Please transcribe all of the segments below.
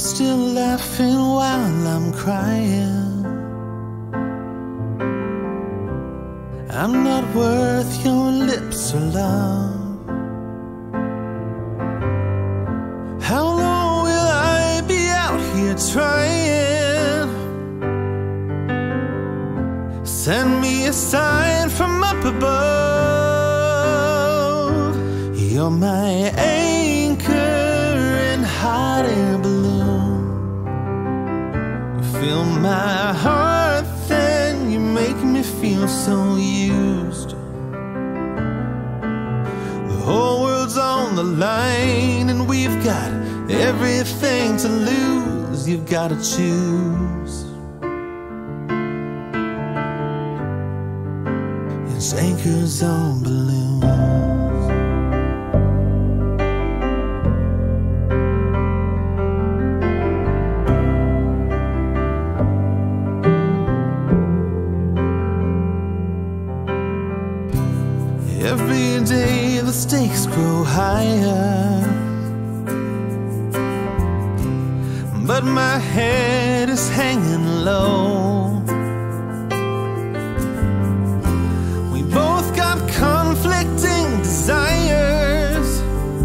still laughing while I'm crying. I'm not worth your lips or love. How long will I be out here trying? Send me a sign from up above. You're my anchor in hot air balloon. You fill my heart, then you make me feel so used. The whole world's on the line, and we've got everything to lose. You've gotta choose. It's anchors on balloons. Every day the stakes grow higher, but my head is hanging low. We both got conflicting desires,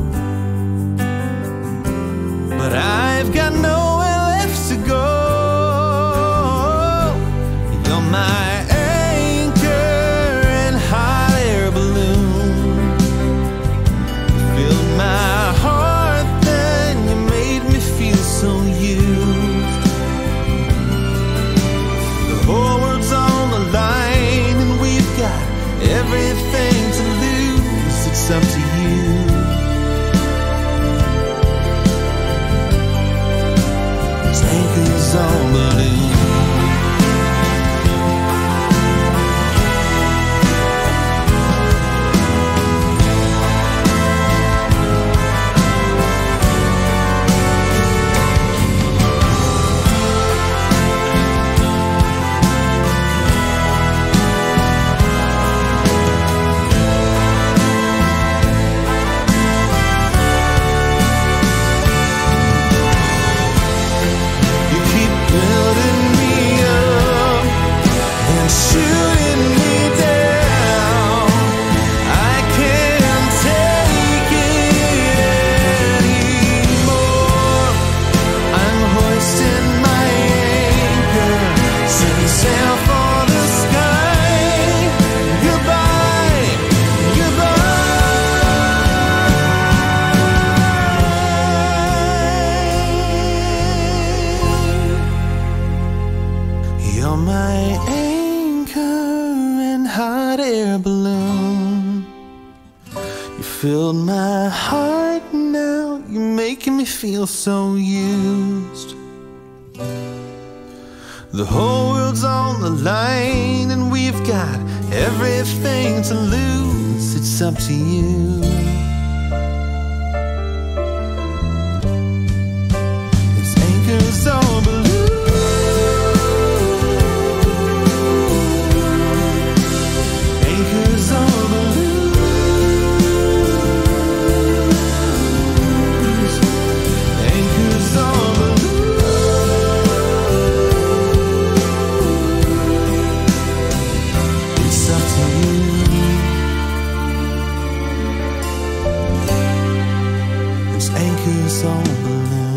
but I've got nowhere left to go. You're my everything to lose, it's up to you. It's anchors on balloons. You're my anchor in hot air balloon. You filled my heart, now you're making me feel so used. The whole world's on the line, and we've got everything to lose. It's up to you. It's anchors on balloons. Anchors on balloons.